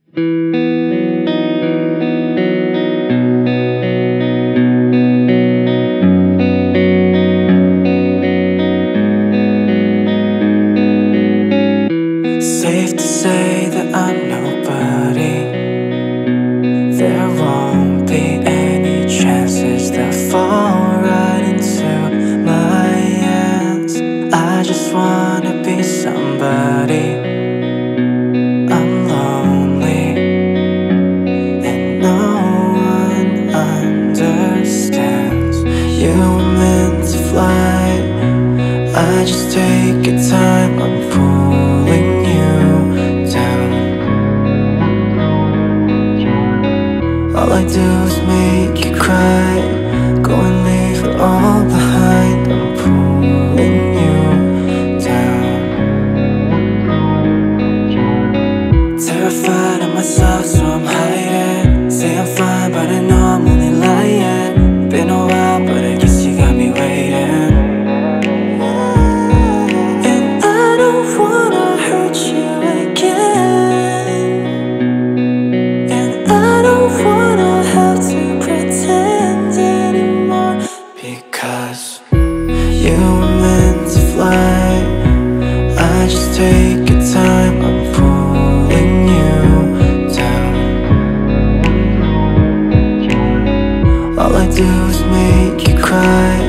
Safe to say that I'm nobody. There won't be any chances that fall right into my hands. I just wanna be somebody. I'm lonely and no one understands. You were meant to fly. I just take your time, I'm pulling you down. All I do is make you cry. Go and leave it all behind. I'm pulling you down. Terrified of myself, so I'm hiding. Say I'm fine, but I know I'm only lying. Been a while, but I guess you got me waiting. And I don't wanna hurt you again. And I don't wanna have to pretend anymore. Because you were meant to fly. I just take your time, I'm pulling you down. All I do is make you cry.